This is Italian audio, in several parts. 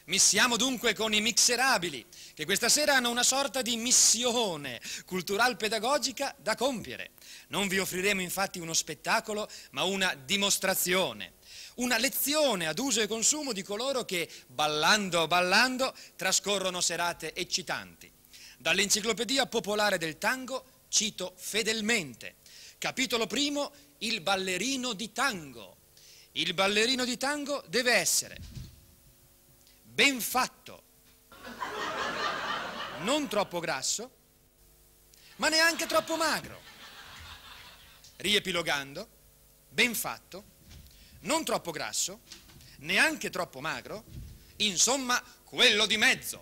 Missiamo dunque con i mixerabili, che questa sera hanno una sorta di missione cultural-pedagogica da compiere. Non vi offriremo infatti uno spettacolo, ma una dimostrazione, una lezione ad uso e consumo di coloro che, ballando, trascorrono serate eccitanti. Dall'Enciclopedia Popolare del Tango cito fedelmente. Capitolo primo, il ballerino di tango. Il ballerino di tango deve essere ben fatto, non troppo grasso, ma neanche troppo magro. Riepilogando, ben fatto, non troppo grasso, neanche troppo magro, insomma, quello di mezzo.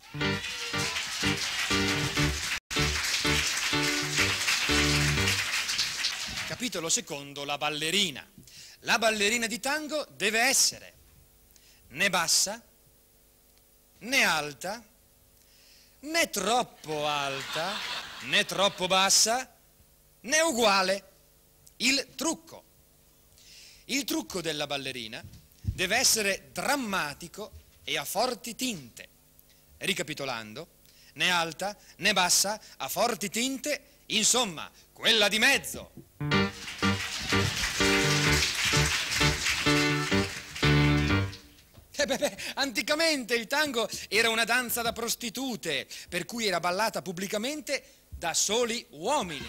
Capitolo secondo, la ballerina. La ballerina di tango deve essere né bassa, né alta, né troppo alta, né troppo bassa, né uguale. Il trucco. Il trucco della ballerina deve essere drammatico e a forti tinte. Ricapitolando, né alta, né bassa, a forti tinte, insomma, quella di mezzo. Anticamente il tango era una danza da prostitute, per cui era ballata pubblicamente da soli uomini.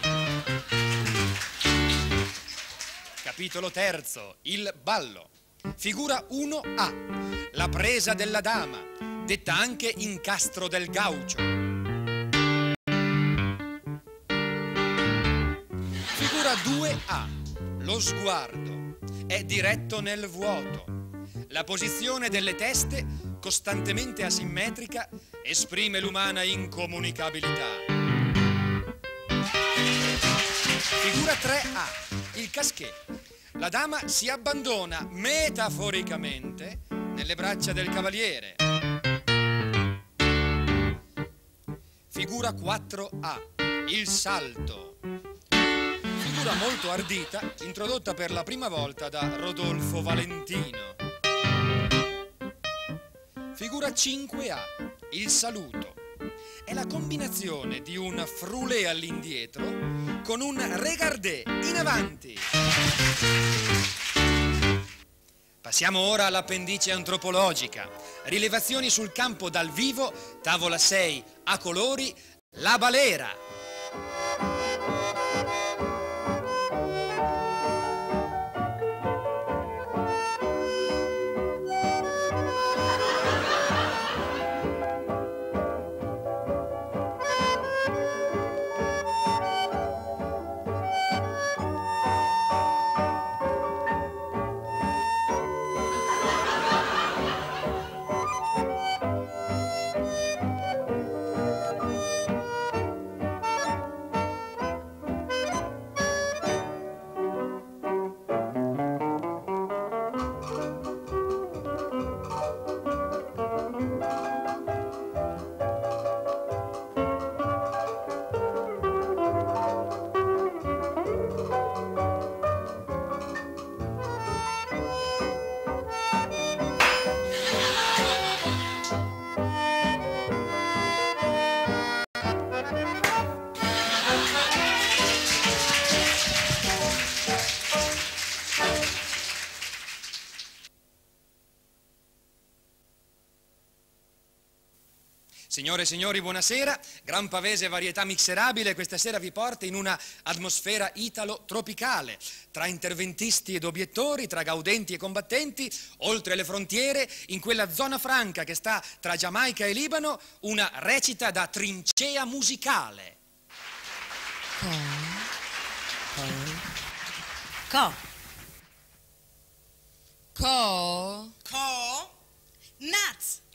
Capitolo terzo, il ballo. Figura 1A, la presa della dama, detta anche incastro del gaucho. Figura 2A, lo sguardo, è diretto nel vuoto. La posizione delle teste, costantemente asimmetrica, esprime l'umana incomunicabilità. Figura 3A, il casquet. La dama si abbandona metaforicamente nelle braccia del cavaliere. Figura 4A, il salto. Figura molto ardita, introdotta per la prima volta da Rodolfo Valentino. Figura 5A, il saluto. È la combinazione di un frulé all'indietro con un regardé in avanti. Passiamo ora all'appendice antropologica. Rilevazioni sul campo dal vivo, tavola 6, a colori, la balera. Signore e signori, buonasera. Gran Pavese Varietà Mixerabile questa sera vi porta in una atmosfera italo-tropicale, tra interventisti ed obiettori, tra gaudenti e combattenti, oltre le frontiere, in quella zona franca che sta tra Giamaica e Libano, una recita da trincea musicale. Nuts.